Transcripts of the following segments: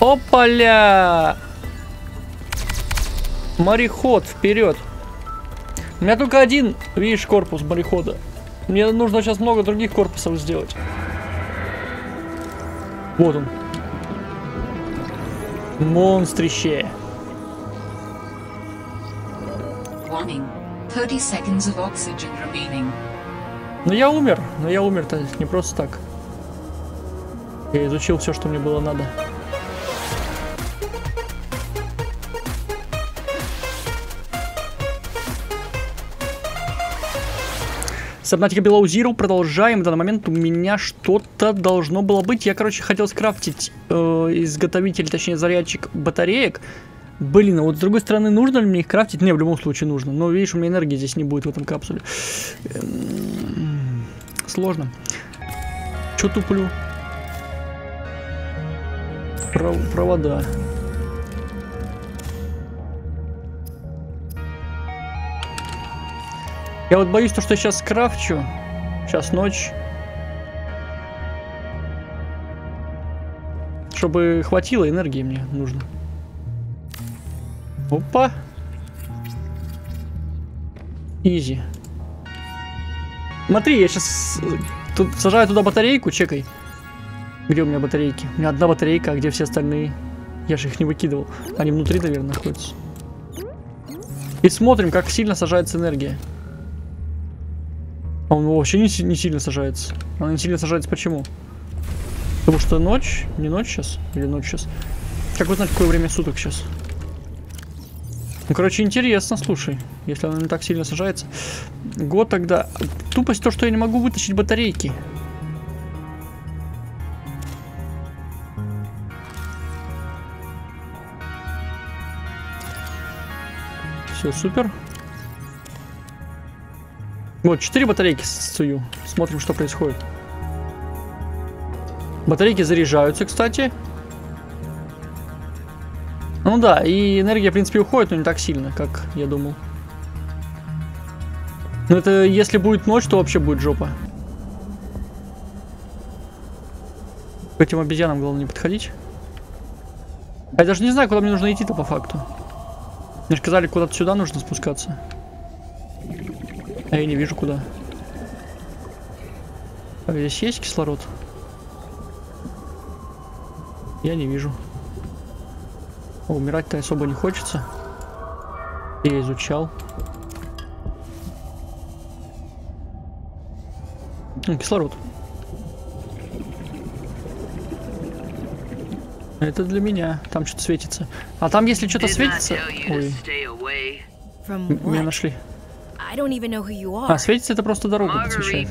Опаля! Мореход, вперед! У меня только один, видишь, корпус морехода. Мне нужно сейчас много других корпусов сделать. Вот он. Монстрище. Но я умер-то не просто так. Я изучил все, что мне было надо. Subnautica Below Zero, продолжаем. В данный момент у меня что-то должно было быть. Я, короче, хотел скрафтить изготовитель, точнее, зарядчик батареек. Блин, а вот с другой стороны, нужно ли мне их крафтить? Не, в любом случае нужно. Но, видишь, у меня энергии здесь не будет в этом капсуле. Сложно. Чё туплю? Провода. Я вот боюсь, что я сейчас скрафчу. Сейчас ночь. Чтобы хватило энергии мне нужно. Опа. Изи. Смотри, я сейчас тут сажаю туда батарейку, чекай. Где у меня батарейки? У меня одна батарейка, а где все остальные? Я же их не выкидывал. Они внутри, наверное, находятся. И смотрим, как сильно сажается энергия. А он вообще не сильно сажается. Она не сильно сажается почему? Потому что ночь? Не ночь сейчас? Или ночь сейчас? Как узнать, какое время суток сейчас? Ну, короче, интересно, слушай. Если она не так сильно сажается. Год тогда. Тупость то, что я не могу вытащить батарейки. Все, супер. Вот, 4 батарейки сую. Смотрим, что происходит. Батарейки заряжаются, кстати. Ну да, и энергия, в принципе, уходит, но не так сильно, как я думал. Но это если будет ночь, то вообще будет жопа. К этим обезьянам главное не подходить. А я даже не знаю, куда мне нужно идти-то по факту. Мне же сказали, куда-то сюда нужно спускаться. А я не вижу куда. А здесь есть кислород? Я не вижу. О, умирать-то особо не хочется. Я изучал. Кислород. Это для меня. Там что-то светится. А там, если что-то светится... Ой. Меня нашли. А, светится, это просто дорогу подсвечает.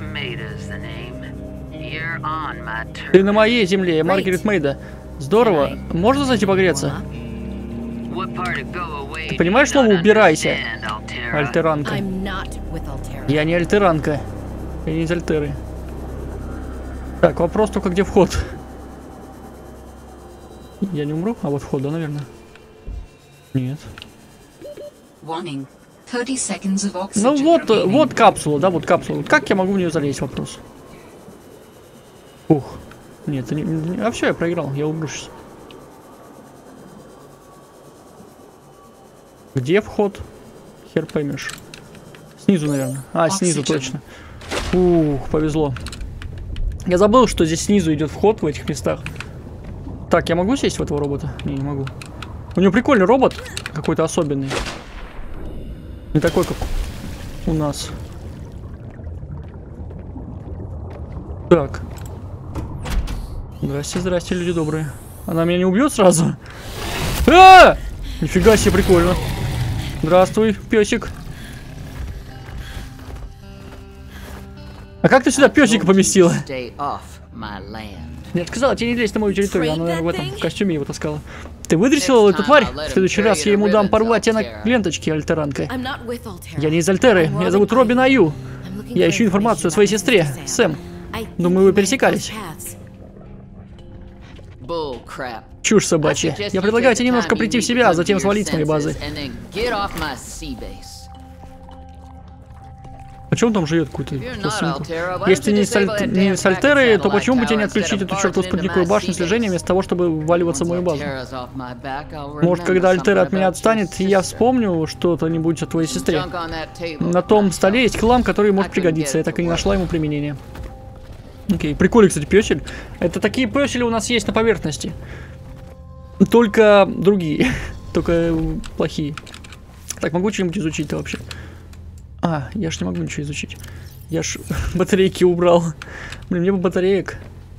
Ты на моей земле, я Маргарет Мейда. Здорово. Можно зайти погреться? Ты понимаешь слово «убирайся»? Альтеранка. Я не альтеранка. Я не из Альтеры. Так, вопрос только, где вход? Я не умру? А вот вход, да, наверное? Нет. Ну вот капсула, да, вот капсула. Как я могу в нее залезть, вопрос? Ух. Нет, а все, я проиграл, я умру сейчас. Где вход? Хер поймешь. Снизу, наверное. А, снизу точно. Ух, повезло. Я забыл, что здесь снизу идет вход в этих местах. Так, я могу сесть в этого робота? Не могу. У него прикольный робот, какой-то особенный. Не такой, как у нас. Так. Здрасте, здрасте, люди добрые. Она меня не убьет сразу? А! Нифига себе, прикольно. Здравствуй, песик. А как ты сюда песика поместила? Нет, сказала, тебе не лезть на мою территорию. Она, наверное, в этом костюме его таскала. Ты выдрессила эту тварь? В следующий раз я ему дам порвать тебя на ленточке, альтеранка. Я не из Альтеры. Меня зовут Робин Аю. Я ищу информацию о своей сестре, Сэм. Думаю, вы пересекались. Чушь собачья. Я предлагаю тебе немножко прийти в себя, а затем свалить с моей базы. Почему он там живет какую-то пластинку? Если не с Альтерой, то почему бы тебе не отключить эту чертову спутниковую башню слежения вместо того, чтобы вваливаться в мою базу? Может, когда Альтера от меня отстанет, я вспомню что-то-нибудь о твоей сестре. На том столе есть хлам, который может пригодиться. Я так и не нашла ему применения. Окей, прикольный, кстати, пёсель. Это такие пёсели у нас есть на поверхности. Только другие. Только плохие. Так, могу что-нибудь изучить-то вообще? А, я ж не могу ничего изучить. Я ж батарейки убрал. Блин, мне бы батареек.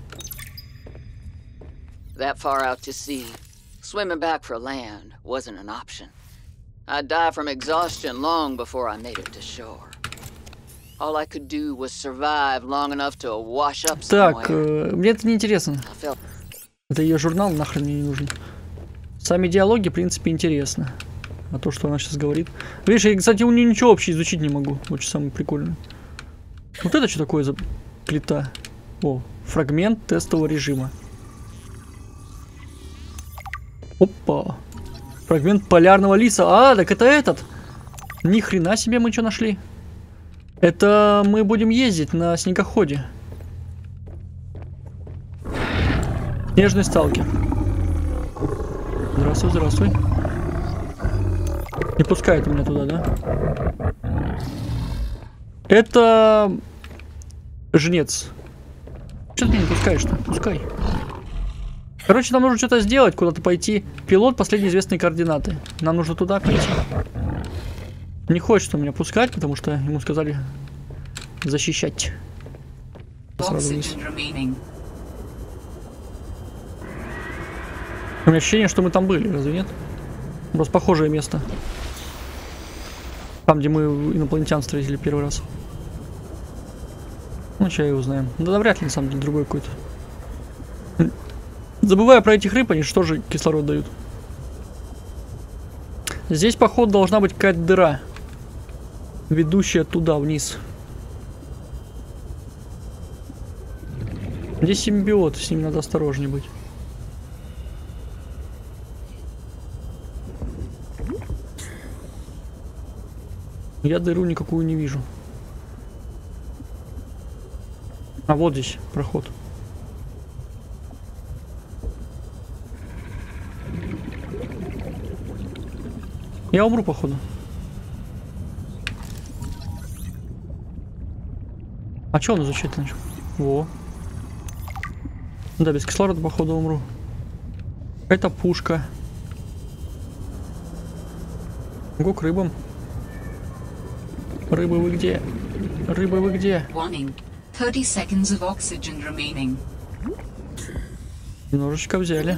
That far out to sea, swimming back for land wasn't an option. I'd die from exhaustion long before I made it to shore. All I could do was survive long enough to wash up somewhere. Так, мне это не интересно. Это ее журнал нахрен мне не нужен. Сами диалоги, в принципе, интересно. А то, что она сейчас говорит. Видишь, я, кстати, у нее ничего вообще изучить не могу. Очень самое прикольное. Вот это что такое за плита? О, фрагмент тестового режима. Опа. Фрагмент полярного лиса. А, так это этот. Ни хрена себе мы что нашли. Это мы будем ездить на снегоходе. Снежный сталкер. Здравствуй, здравствуй. Не пускает меня туда, да? Это... жнец. Что ты меня не пускаешь-то? Пускай. Короче, нам нужно что-то сделать, куда-то пойти. Пилот, последние известные координаты. Нам нужно туда пойти. Не хочет он меня пускать, потому что ему сказали защищать. Сразу вниз. У меня ощущение, что мы там были, разве нет? Просто похожее место. Там, где мы инопланетян встретили первый раз. Ну, сейчас его узнаем. Да вряд ли, на самом деле, другой какой-то. Забывая про этих рыб, они что же кислород дают? Здесь, походу, должна быть какая-то дыра, ведущая туда, вниз. Здесь симбиот, с ними надо осторожнее быть. Я дыру никакую не вижу. А вот здесь проход. Я умру, походу. А что он изучать начал? Во. Да, без кислорода, походу, умру. Это пушка. Го к рыбам. Рыбы вы где? Рыбы вы где? Немножечко взяли.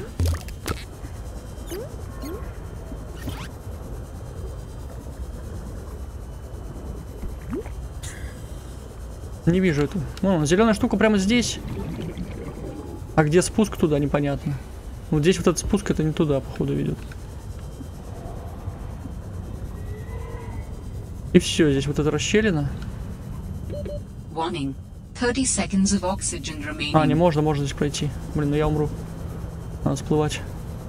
Не вижу эту. Ну, зеленая штука прямо здесь. А где спуск туда, непонятно. Вот здесь вот этот спуск, это не туда, походу, ведет. И все, здесь вот эта расщелина. А, не можно здесь пройти. Блин, ну я умру. Надо всплывать.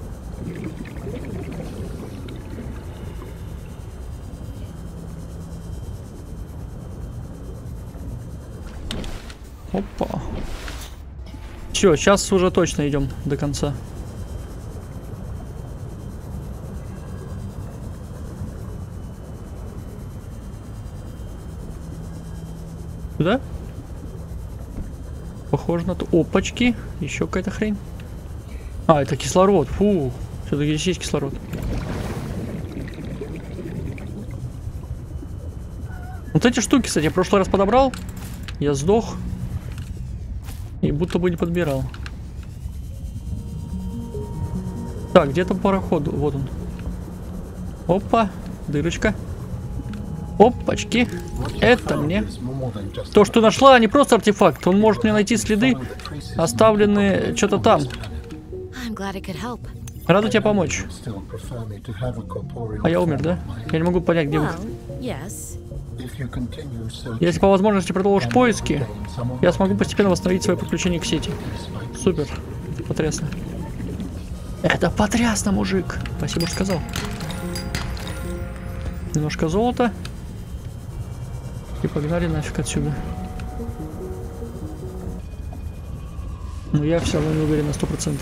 Опа. Все, сейчас уже точно идем до конца. Сюда? Похоже на то. Опачки. Еще какая-то хрень. А, это кислород. Фу. Все-таки здесь есть кислород. Вот эти штуки, кстати, я в прошлый раз подобрал. Я сдох. И будто бы не подбирал. Так, где-то пароход. Вот он. Опа. Дырочка. Опачки. Это мне. То, что нашла, не просто артефакт. Он может мне найти следы, оставленные что-то там. Рада тебе помочь. А я умер, да? Я не могу понять, где выход. Если по возможности продолжишь поиски, я смогу постепенно восстановить свое подключение к сети. Супер. Потрясно. Это потрясно, мужик. Спасибо, что сказал. Немножко золота. И погнали нафиг отсюда. Но я все равно не уверен на 100%.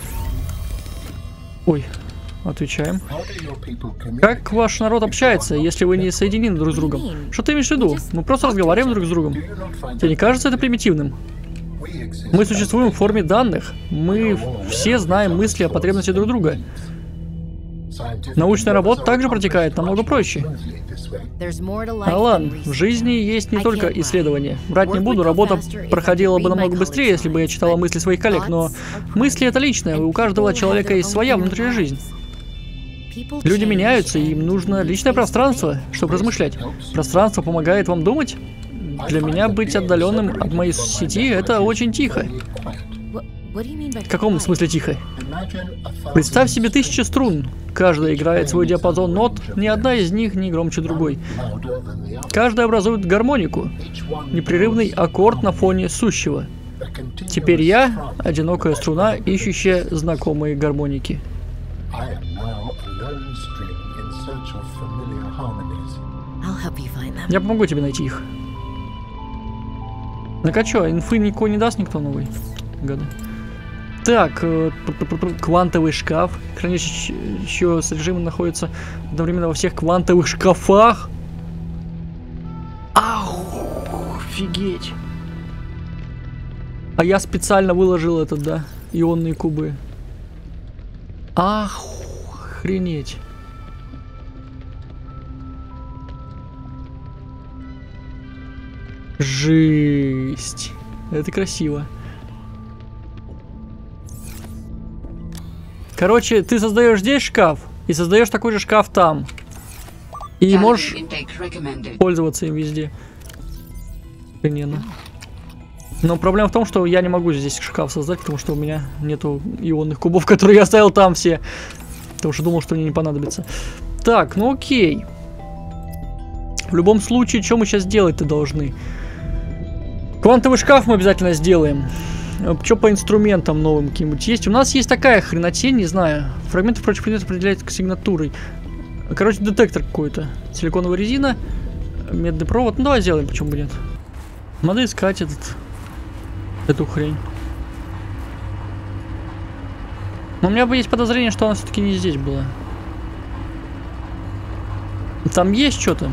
Ой, отвечаем. Как ваш народ общается, если вы не соединены друг с другом? Что ты имеешь в виду? Мы просто разговариваем друг с другом. Тебе не кажется это примитивным? Мы существуем в форме данных. Мы все знаем мысли о потребности друг друга. Научная работа также протекает намного проще. Алан, в жизни есть не только исследования. Брать не буду, работа проходила бы намного быстрее, если бы я читала мысли своих коллег, но мысли — это личное, у каждого человека есть своя внутренняя жизнь. Люди меняются, и им нужно личное пространство, чтобы размышлять. Пространство помогает вам думать? Для меня быть отдаленным от моей сети — это очень тихо. В каком смысле тихо? Представь себе 1000 струн. Каждая играет свой диапазон нот, ни одна из них не громче другой. Каждая образует гармонику. Непрерывный аккорд на фоне сущего. Теперь я — одинокая струна, ищущая знакомые гармоники. Я помогу тебе найти их. Ну-ка чё, инфы никакой не даст никто новый? Гады. Так, квантовый шкаф. Хранилище с режимом находится одновременно во всех квантовых шкафах. Ау, офигеть. А я специально выложил этот, да, ионные кубы. Ах, охренеть. Жесть. Это красиво. Короче, ты создаешь здесь шкаф и создаешь такой же шкаф там. И можешь пользоваться им везде. Охрененно. Но проблема в том, что я не могу здесь шкаф создать, потому что у меня нету ионных кубов, которые я оставил там все. Потому что думал, что мне не понадобится. Так, ну окей. В любом случае, что мы сейчас делать-то должны? Квантовый шкаф мы обязательно сделаем. Что по инструментам новым каким-нибудь есть? У нас есть такая хренотень, не знаю. Фрагменты прочих предметов определяют сигнатурой. Короче, детектор какой-то. Силиконовая резина, медный провод. Ну давай сделаем, почему бы нет. Надо искать эту хрень. Но у меня бы есть подозрение, что она все-таки не здесь была. Там есть что-то.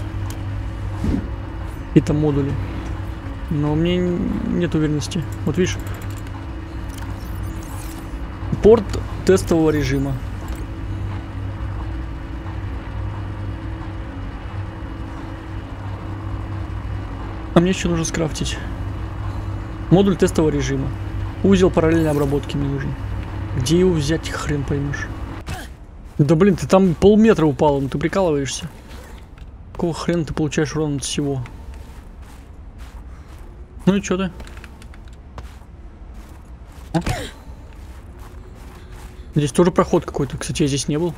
Какие-то модули. Но у меня нет уверенности. Вот видишь. Порт тестового режима. А мне еще нужно скрафтить. Модуль тестового режима. Узел параллельной обработки мне нужен. Где его взять, хрен поймешь. Да блин, ты там полметра упал, ну ты прикалываешься. Какого хрена ты получаешь урон от всего? Ну и чё ты? О. Здесь тоже проход какой-то. Кстати, я здесь не был.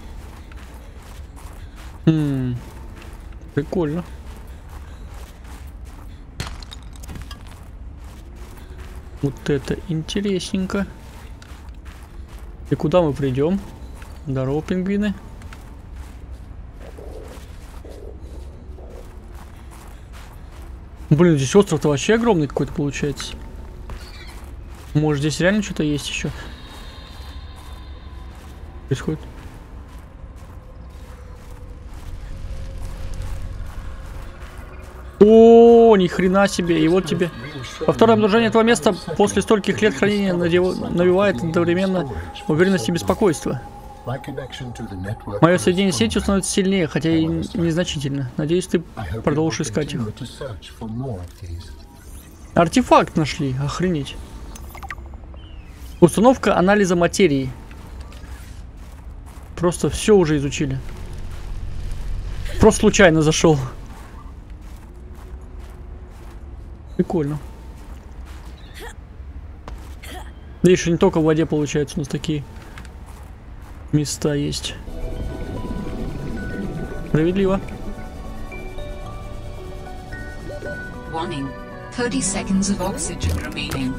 Прикольно. Вот это интересненько. И куда мы придем? Здорово, пингвины. Блин, здесь остров-то вообще огромный какой-то получается. Может, здесь реально что-то есть еще? Происходит. О, ни хрена себе. И вот тебе. Повторное обнаружение этого места после стольких лет хранения навевает одновременно уверенность и беспокойство. Мое соединение с сетью становится сильнее, хотя и незначительно. Надеюсь, ты продолжишь искать их. Артефакт нашли. Охренеть. Установка анализа материи. Просто все уже изучили. Просто случайно зашел. Прикольно. Видишь, не только в воде получается, у нас такие места есть. Справедливо. Warning. 30 seconds of oxygen remaining.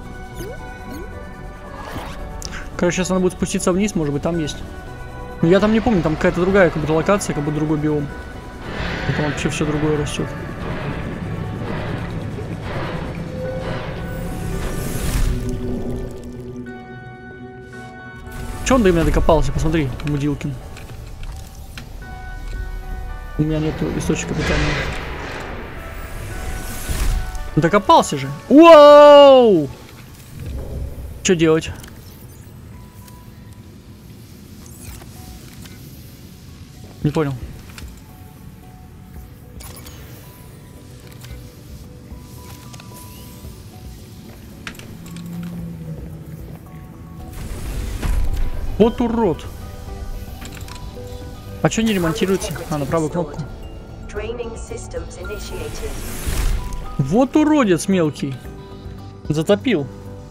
Короче, сейчас надо будет спуститься вниз, может быть, там есть. Но я там не помню, там какая-то другая как будто локация, как будто другой биом. Там вообще все другое растет. Че он до меня докопался? Посмотри, Мудилкин. У меня нету источника питания. Докопался же. Уоу! Что делать? Не понял. Вот урод. А что не ремонтируется? А, на правую кнопку. Вот уродец мелкий. Затопил.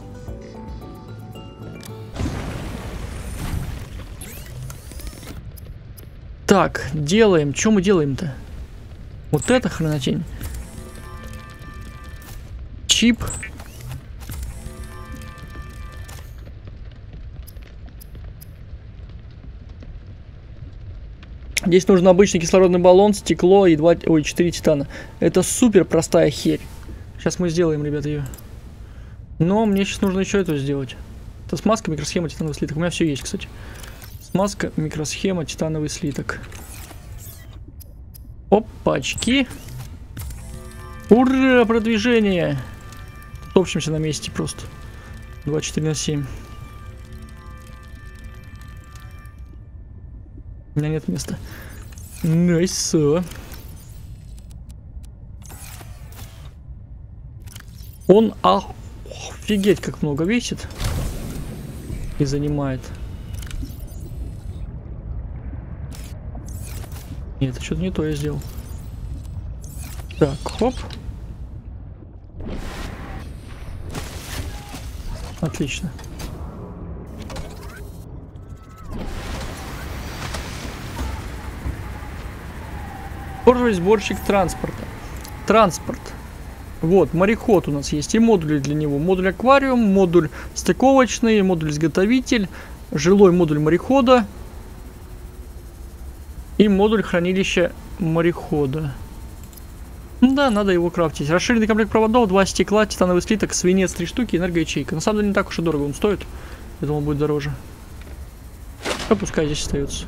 Так, делаем. Что мы делаем-то? Вот это хренотень. Чип. Здесь нужен обычный кислородный баллон, стекло и 4 титана. Это супер простая херь. Сейчас мы сделаем, ребята, ее. Но мне сейчас нужно еще это сделать. Это смазка, микросхема, титановый слиток. У меня все есть, кстати. Смазка, микросхема, титановый слиток. Опачки. Ура, продвижение. Топчемся на месте просто. 24/7. У меня нет места. Найс. Он офигеть как много весит. И занимает. Нет, это что-то не то я сделал. Так, хоп. Отлично. Первый сборщик транспорта. Транспорт. Вот, мореход у нас есть и модули для него. Модуль аквариум, модуль стыковочный, модуль изготовитель, жилой модуль морехода и модуль хранилища морехода. Да, надо его крафтить. Расширенный комплект проводов, 2 стекла, титановый слиток, свинец 3 штуки, энергоячейка. На самом деле не так уж и дорого он стоит. Я думал, будет дороже. А пускай здесь остается.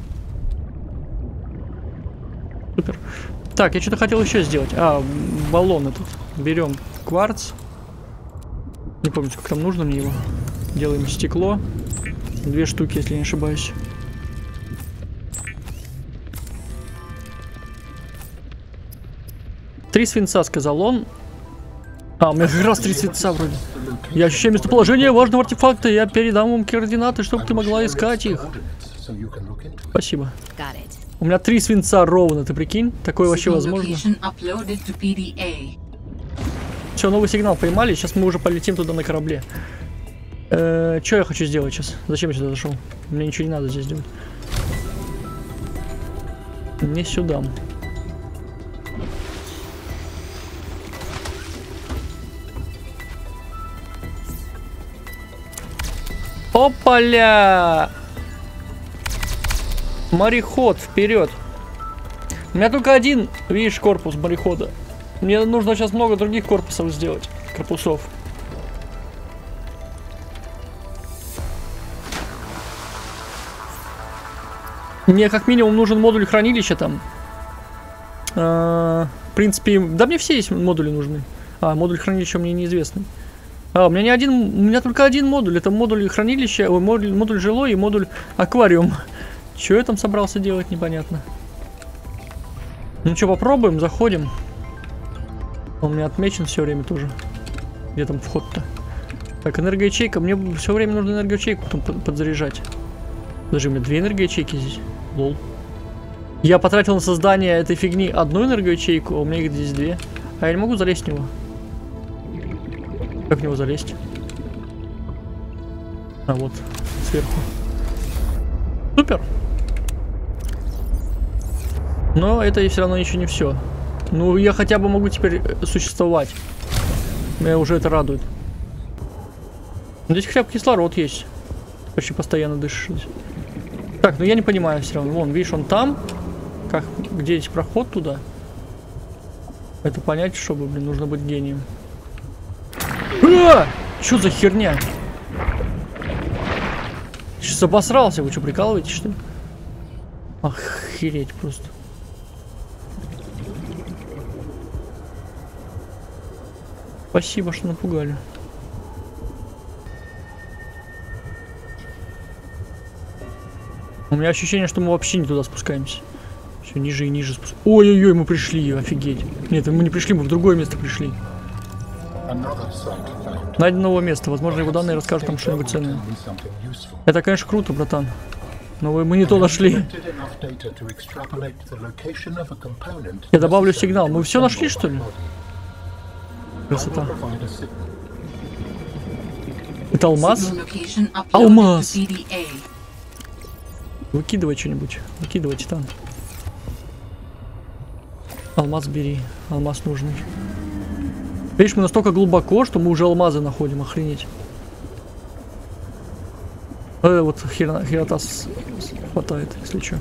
Супер. Так, я что-то хотел еще сделать. А, баллон этот. Берем кварц. Не помню, сколько там нужно мне его. Делаем стекло. 2 штуки, если не ошибаюсь. Три свинца, сказал он. А, у меня как раз 3 свинца вроде. Я ощущаю местоположение важного артефакта. Я передам вам координаты, чтобы ты могла искать их. Спасибо. У меня 3 свинца ровно, ты прикинь? Такое вообще возможно? Все, новый сигнал поймали. Сейчас мы уже полетим туда на корабле. Что я хочу сделать сейчас? Зачем я сюда зашел? Мне ничего не надо здесь делать. Не сюда. Опаля! Мореход, вперед! У меня только один, видишь, корпус морехода. Мне нужно сейчас много других корпусов сделать. Корпусов. Мне как минимум нужен модуль хранилища там. В принципе, да мне все есть модули нужны. А, модуль хранилища мне неизвестный. А, у меня не один, у меня только один модуль. Это модуль хранилища, модуль жилой и модуль аквариум. Что я там собрался делать, непонятно. Ну что, попробуем, заходим. Он у меня отмечен все время тоже. Где там вход-то? Так, энергоячейка. Мне все время нужно энергоячейку потом подзаряжать. Даже у меня 2 энергоячейки здесь. Лол. Я потратил на создание этой фигни 1 энергоячейку, а у меня их здесь 2. А я не могу залезть в него. Как в него залезть? А вот, сверху. Супер! Но это и все равно еще не все. Ну, я хотя бы могу теперь существовать. Меня уже это радует. Здесь хотя бы кислород есть. Почти постоянно дышишь. Так, ну я не понимаю все равно. Вон, видишь, он там. Как, где здесь проход туда? Это понять, чтобы, блин, нужно быть гением. Что за херня? Сейчас обосрался, вы что, прикалываетесь, что ли? Охереть просто. Спасибо, что напугали. У меня ощущение, что мы вообще не туда спускаемся. Все ниже и ниже спускаемся. Ой-ой-ой, мы пришли, офигеть. Нет, мы не пришли, мы в другое место пришли. Найдено новое место. Возможно, его данные расскажут нам что-нибудь ценное. Это, конечно, круто, братан. Но мы не то нашли. Я добавлю сигнал. Мы все нашли, что ли? Красота. Это алмаз? Алмаз! Выкидывай что-нибудь. Выкидывай, Титан. Алмаз бери. Алмаз нужный. Видишь, мы настолько глубоко, что мы уже алмазы находим. Охренеть. Вот херота хватает, если что.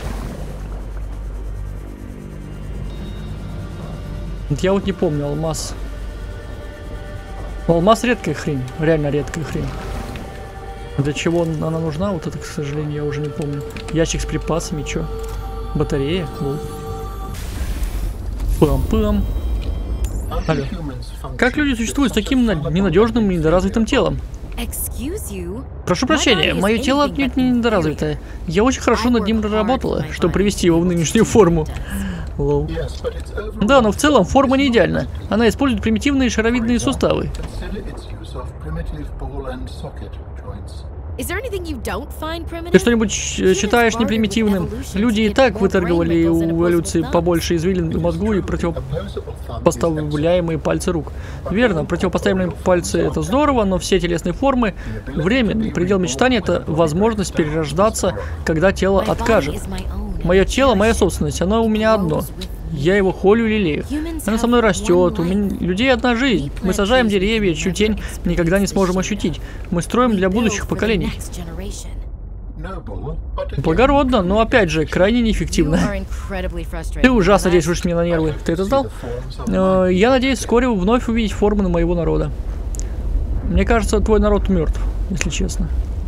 Я вот не помню, алмаз. Но алмаз редкая хрень. Реально редкая хрень. Для чего она нужна, вот это, к сожалению, я уже не помню. Ящик с припасами, чё? Батарея? Пам-пам. Алло. Как люди существуют с таким ненадежным и недоразвитым телом? Прошу прощения, мое тело отнюдь не недоразвитое. Я очень хорошо над ним работала, чтобы привести его в нынешнюю форму. Лол. Да, но в целом форма не идеальна. Она использует примитивные шаровидные суставы. Ты что-нибудь считаешь непримитивным? Люди и так выторговали у эволюции побольше извилин в мозгу и противопоставляемые пальцы рук. Верно, противопоставляемые пальцы — это здорово, но все телесные формы временны. Предел мечтания — это возможность перерождаться, когда тело откажет. Мое тело — моя собственность, оно у меня одно. Я его холю и лелею. Оно со мной растет. У людей одна жизнь. Мы сажаем деревья, чью тень никогда не сможем ощутить. Мы строим для будущих поколений. Благородно, но опять же, крайне неэффективно. Ты ужасно действуешь мне на нервы. Ты это знал? Я надеюсь вскоре вновь увидеть формы моего народа. Мне кажется, твой народ мертв, если честно.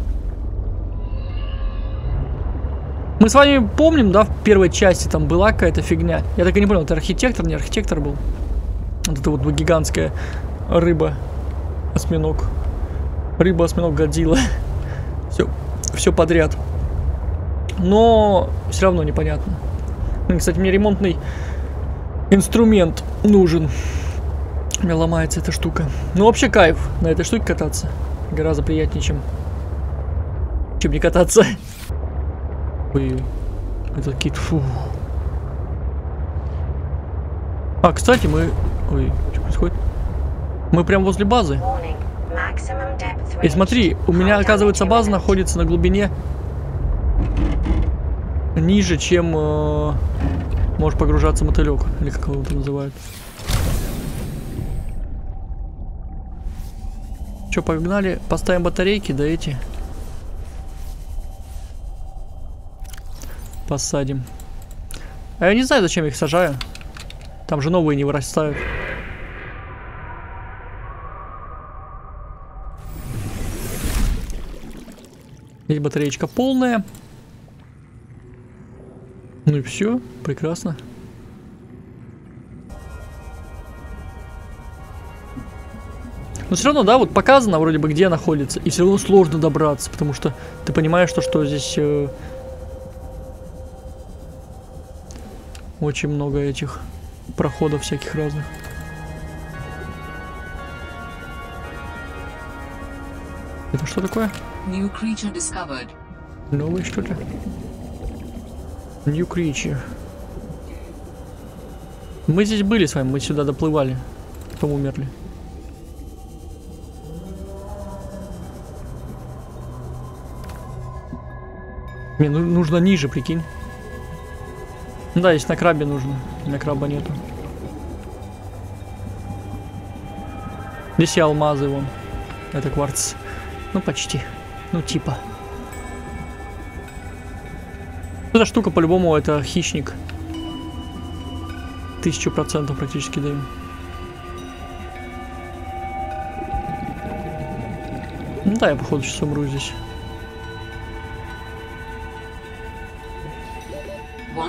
Мы с вами помним, да, в первой части там была какая-то фигня. Я так и не понял, это архитектор, не архитектор был. Вот это вот гигантская рыба, осьминог. Рыба, осьминог, Годзилла. Все подряд. Но все равно непонятно. Кстати, мне ремонтный инструмент нужен. У меня ломается эта штука. Ну, вообще кайф на этой штуке кататься. Гораздо приятнее, чем не кататься. Ой, этот кит, фу. А, кстати, мы... Ой, что происходит? Мы прям возле базы. И смотри, у меня, оказывается, база находится на глубине ниже, чем может погружаться мотылек. Или как его это называют. Че, погнали? Поставим батарейки, да эти... Посадим. А я не знаю, зачем я их сажаю. Там же новые не вырастают. Здесь батареечка полная. Ну и все, прекрасно. Но все равно, да, вот показано вроде бы, где находится. И все равно сложно добраться, потому что ты понимаешь, что здесь... Очень много этих проходов всяких разных. Это что такое? Новый что ли? New creature. Мы здесь были с вами, мы сюда доплывали. Потом умерли. Мне нужно ниже, прикинь. Да, здесь на крабе нужно. На краба нету. Здесь и алмазы вон. Это кварц. Ну, почти. Ну, типа. Эта штука, по-любому, это хищник. 1000% практически даю. Ну да, я, походу, сейчас умру здесь.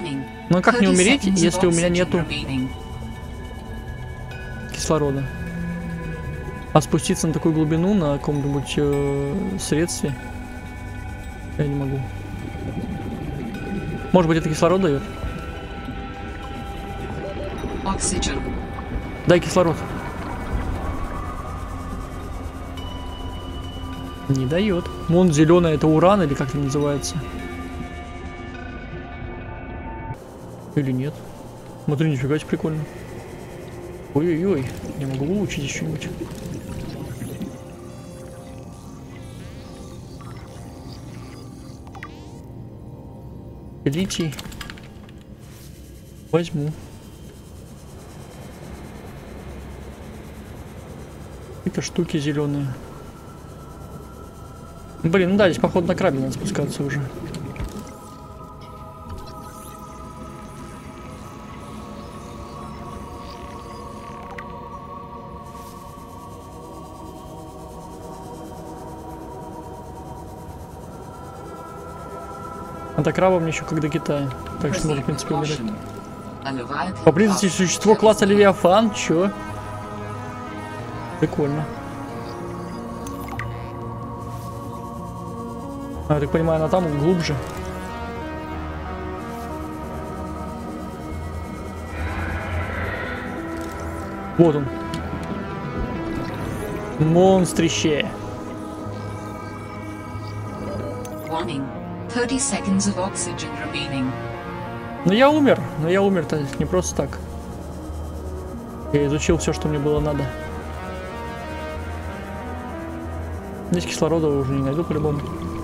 Ну как не 30 умереть, seconds of если у меня oxygen нету remaining. кислорода? А спуститься на такую глубину на каком-нибудь средстве я не могу. Может быть, это кислород дает? Oxygen. Дай кислород. Не дает. Вон зеленый, это уран или как это называется? Или нет? Смотри, нифига себе прикольно. Ой-ой-ой, я могу улучшить что-нибудь. Литий. Возьму. Какие-то штуки зеленые. Блин, ну да, здесь походу на крабе надо спускаться уже. А до краба мне еще как до Китая. Так что можно, в принципе, умереть. Поблизости существо класса Левиафан. Чё? Прикольно. А, я так понимаю, она там глубже. Вот он. Монстрище. Warning. 30 seconds of oxygen remaining. Но я умер-то не просто так. Я изучил все, что мне было надо. Здесь кислорода уже не найду по-любому.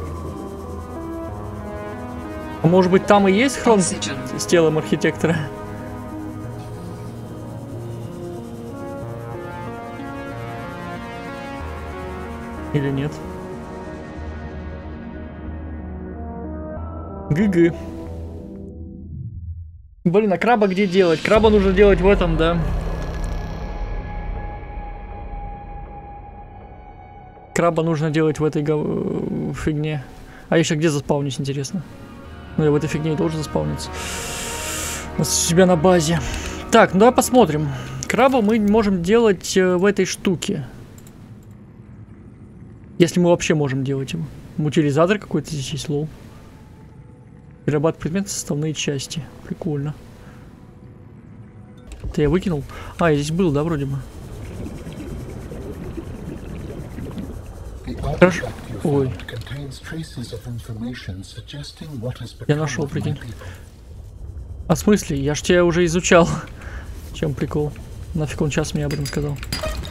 А может быть там и есть хром с телом архитектора? Или нет? ГГ. Блин, а краба где делать? Краба нужно делать в этом, да? Краба нужно делать в этой фигне. А я еще где заспаунить, интересно? Ну, я в этой фигне и должен заспауниться. У себя на базе. Так, ну давай посмотрим. Краба мы можем делать в этой штуке. Если мы вообще можем делать его. Утилизатор какой-то здесь есть, лол. Перерабатывать предметы, составные части. Прикольно. Это я выкинул? А, я здесь был, да, вроде бы? Хорошо. Ой. Я нашел, прикинь. А в смысле? Я ж тебя уже изучал. В чем прикол? Нафиг он сейчас мне об этом сказал?